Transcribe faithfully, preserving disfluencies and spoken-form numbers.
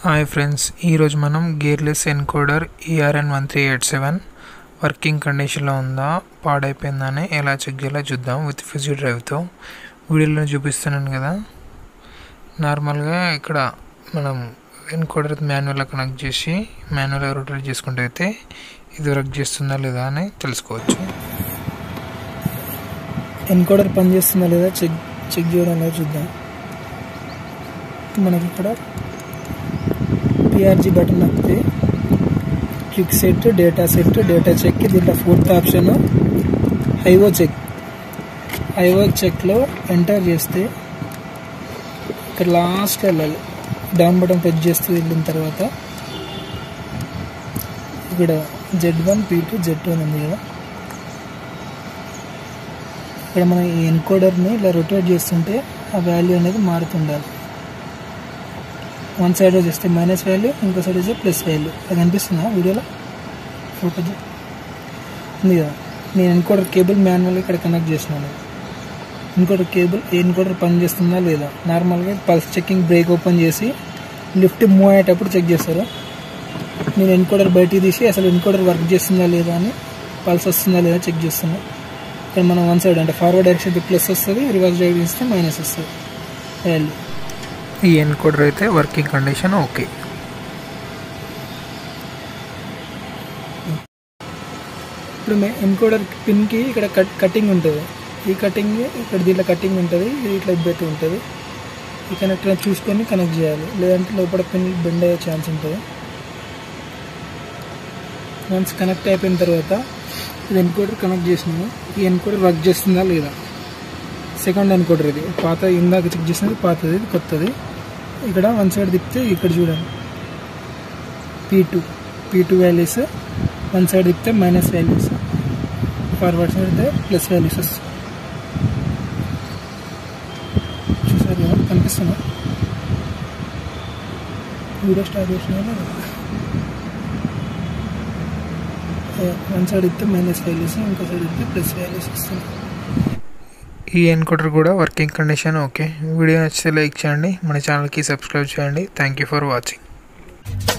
Hi friends, ఈరోజు మనం gearless encoder E R N one three eight seven working కండిషన్లో ఉందా పాడైపోయిందని ఎలా చెక్ చేయాలో చూద్దాం విత్ ఫిజీ డ్రైవ్తో. వీడియోలో చూపిస్తున్నాను కదా. నార్మల్గా ఇక్కడ మనం ఎన్కోడర్ మాన్యువల్గా కనెక్ట్ చేసి మాన్యువల్గా రొటేట్ చేసుకుంటే అయితే ఇది వర్క్ చేస్తుందా లేదా అని తెలుసుకోవచ్చు. ఎన్కోడర్ పనిచేస్తుందా లేదా చెక్ చెక్ చేయడం లేదా చూద్దాం. మనకి ఇక్కడ పిఆర్జీ బటన్ నొక్కితే quick set, data set, data check, దీంట్లో fourth option IO check. IO చెక్లో ఎంటర్ చేస్తే ఇక్కడ లాస్ట్ వెళ్ళాలి. డౌన్ బటన్ ప్రెస్ చేస్తూ వెళ్ళిన తర్వాత ఇక్కడ Z one P two Z one ఉంది కదా. ఇక్కడ మనం ఈ ఎన్కోడర్ని ఇలా రొటేట్ చేస్తుంటే ఆ వాల్యూ అనేది మారుతుండాలి. వన్ సైడ్ చేస్తే మైనస్ వాల్యూ, ఇంకో సైడ్ చేస్తే ప్లస్ వాల్యూ. అది అనిపిస్తుందా వీడియోలో? ఫోకస్ ఉంది కదా. నేను ఎన్కోడర్ కేబుల్ మాన్యువల్ ఇక్కడ కనెక్ట్ చేసినాను. ఎన్కోడర్ కేబుల్ ఎన్కోడర్ పని చేస్తుందా లేదా నార్మల్గా పల్స్ చెకింగ్ బ్రేక్ ఓపెన్ చేసి లిఫ్ట్ మూవ్ అయ్యేటప్పుడు చెక్ చేస్తారు. నేను ఎన్కోడర్ బయటికి తీసి అసలు ఎన్కోడర్ వర్క్ చేస్తుందా లేదా అని, పల్స్ వస్తుందా లేదా చెక్ చేస్తున్నాను. ఇక్కడ మనం వన్ సైడ్ అంటే ఫార్వర్డ్ డైరెక్షన్ ప్లస్ వస్తుంది, రివర్స్ డైరెక్షన్ ఇస్తే మైనస్ వస్తుంది వాల్యూ. ఈ ఎన్కోడర్ అయితే వర్కింగ్ కండిషన్ ఓకే. ఇప్పుడు ఎన్కోడర్ పిన్కి ఇక్కడ కట్ కటింగ్ ఉంటుంది. ఈ కటింగ్ ఇక్కడ దీంట్లో కటింగ్ ఉంటుంది, ఇది ఇట్లా ఇబ్బంది ఉంటుంది. ఈ కనెక్టర్ చూసుకొని కనెక్ట్ చేయాలి, లేదంటే లోపల పిన్ బెండ్ అయ్యే ఛాన్స్ ఉంటుంది. వన్స్ కనెక్ట్ అయిపోయిన తర్వాత ఇది ఎన్కోడర్ కనెక్ట్ చేసినాము. ఈ ఎన్కోడర్ వర్క్ చేస్తుందా లేదా. సెకండ్ ఎన్కోడర్ ఇది, పాత ఇందాక చెక్ చేసినది పాతది, ఇది కొత్తది. ఇక్కడ వన్ సైడ్ తిప్పితే ఇక్కడ చూడండి P two P two values, one side తిప్పితే మైనస్ వాల్యూస్, ఫార్వర్డ్ సైడ్ అయితే ప్లస్ వాల్యూస్ వస్తాయి. చూసారు కదా, కనిపిస్తున్నా వీడియో స్టార్ట్ చేసిన వన్ సైడ్ ఇస్తే మైనస్ వాల్యూస్, ఇంకో సైడ్ ఇస్తే ప్లస్ వాల్యూస్ వస్తుంది. ఈ ఎన్కోడర్ కూడా వర్కింగ్ కండిషన్ ఓకే. వీడియో నచ్చితే లైక్ చేయండి, మన ఛానల్కి సబ్స్క్రైబ్ చేయండి. Thank you for watching.